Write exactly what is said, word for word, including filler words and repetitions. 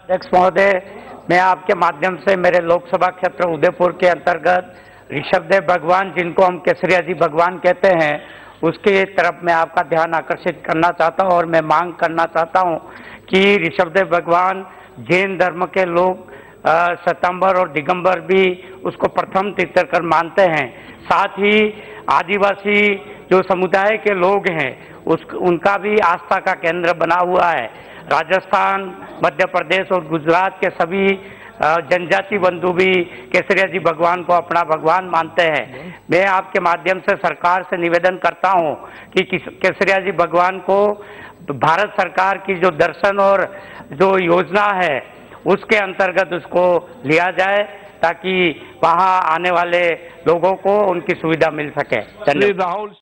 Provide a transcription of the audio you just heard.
अध्यक्ष महोदय, मैं आपके माध्यम से मेरे लोकसभा क्षेत्र उदयपुर के अंतर्गत ऋषभदेव भगवान, जिनको हम केसरिया जी भगवान कहते हैं, उसके तरफ मैं आपका ध्यान आकर्षित करना चाहता हूं और मैं मांग करना चाहता हूं कि ऋषभदेव भगवान जैन धर्म के लोग सितंबर और दिगंबर भी उसको प्रथम तीर्थंकर मानते हैं। साथ ही आदिवासी जो समुदाय के लोग हैं उस उनका भी आस्था का केंद्र बना हुआ है। राजस्थान, मध्य प्रदेश और गुजरात के सभी जनजाति बंधु भी केसरिया जी भगवान को अपना भगवान मानते हैं। मैं आपके माध्यम से सरकार से निवेदन करता हूं कि केसरिया जी भगवान को भारत सरकार की जो दर्शन और जो योजना है उसके अंतर्गत उसको लिया जाए, ताकि वहां आने वाले लोगों को उनकी सुविधा मिल सके। धन्यवाद।